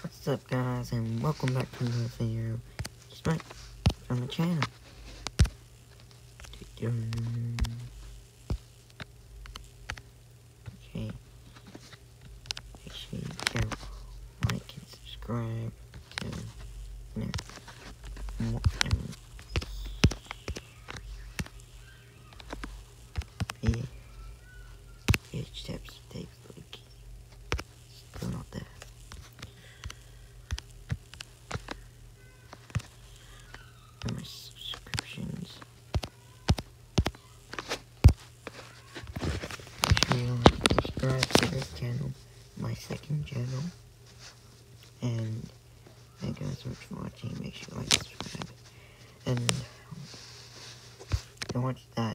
What's up guys, and welcome back to another video straight from the channel. Okay, make sure you go like and subscribe to VHS Tapes Loki. Still not there. And my subscriptions. Make sure you subscribe to this channel, my second channel. And thank you guys so much for watching. Make sure you like and subscribe. And don't watch that.